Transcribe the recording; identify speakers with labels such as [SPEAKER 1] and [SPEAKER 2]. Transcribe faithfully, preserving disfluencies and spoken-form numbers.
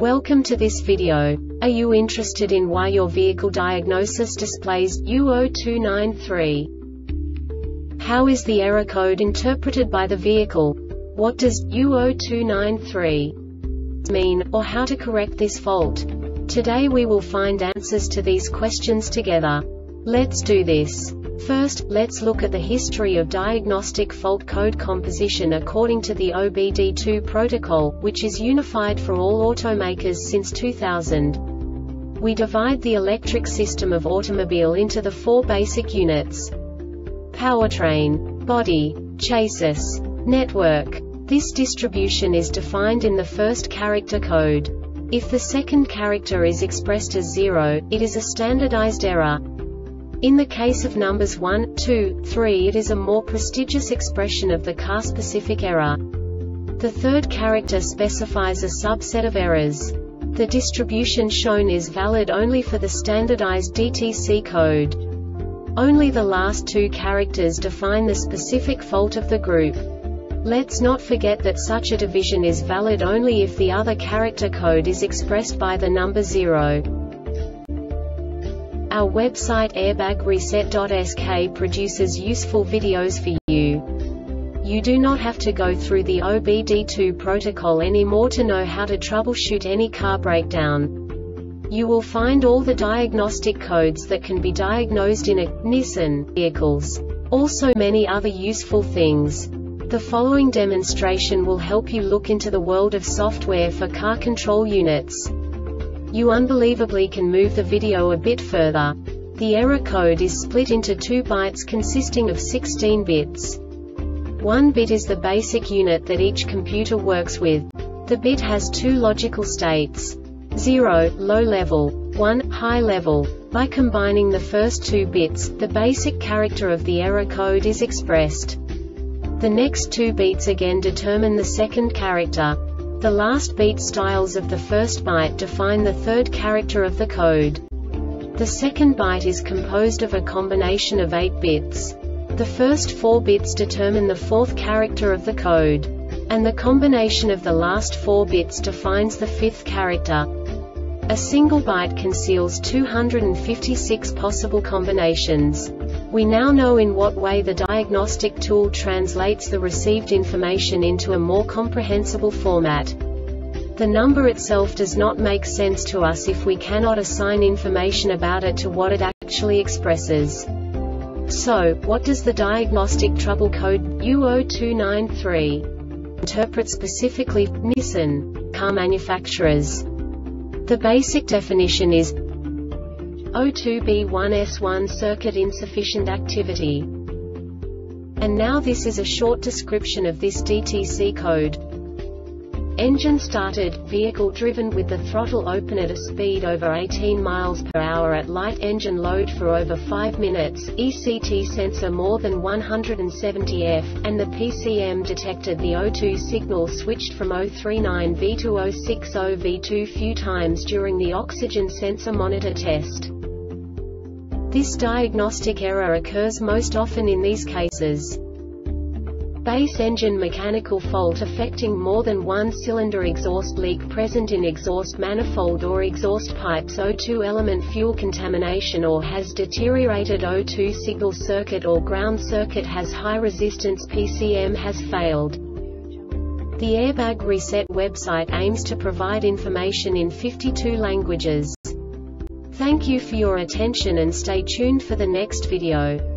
[SPEAKER 1] Welcome to this video. Are you interested in why your vehicle diagnosis displays U zero two nine three? How is the error code interpreted by the vehicle? What does U zero two nine three mean, or how to correct this fault? Today we will find answers to these questions together. Let's do this. First, let's look at the history of diagnostic fault code composition according to the O B D two protocol, which is unified for all automakers since two thousand. We divide the electric system of automobile into the four basic units: powertrain, body, chassis, network. This distribution is defined in the first character code. If the second character is expressed as zero, it is a standardized error. In the case of numbers one, two, three, it is a more prestigious expression of the car-specific error. The third character specifies a subset of errors. The distribution shown is valid only for the standardized D T C code. Only the last two characters define the specific fault of the group. Let's not forget that such a division is valid only if the other character code is expressed by the number zero. Our website airbag reset dot S K produces useful videos for you. You do not have to go through the O B D two protocol anymore to know how to troubleshoot any car breakdown. You will find all the diagnostic codes that can be diagnosed in a Nissan vehicles. Also many other useful things. The following demonstration will help you look into the world of software for car control units. You unbelievably can move the video a bit further. The error code is split into two bytes consisting of sixteen bits. One bit is the basic unit that each computer works with. The bit has two logical states: zero, low level, one, high level. By combining the first two bits, the basic character of the error code is expressed. The next two beats again determine the second character. The last beat styles of the first byte define the third character of the code. The second byte is composed of a combination of eight bits. The first four bits determine the fourth character of the code. And the combination of the last four bits defines the fifth character. A single byte conceals two hundred fifty-six possible combinations. We now know in what way the diagnostic tool translates the received information into a more comprehensible format. The number itself does not make sense to us if we cannot assign information about it to what it actually expresses. So, what does the diagnostic trouble code U zero two nine three interpret specifically for Nissan car manufacturers? The basic definition is O two B one S one circuit insufficient activity. And now this is a short description of this D T C code. Engine started, vehicle driven with the throttle open at a speed over eighteen miles per hour at light engine load for over five minutes, E C T sensor more than one hundred seventy F, and the P C M detected the O two signal switched from zero three nine V to zero six zero V two few times during the oxygen sensor monitor test. This diagnostic error occurs most often in these cases: base engine mechanical fault affecting more than one cylinder, exhaust leak present in exhaust manifold or exhaust pipes, O two element fuel contamination or has deteriorated O two signal circuit or ground circuit has high resistance, P C M has failed. The Airbag Reset website aims to provide information in fifty-two languages. Thank you for your attention and stay tuned for the next video.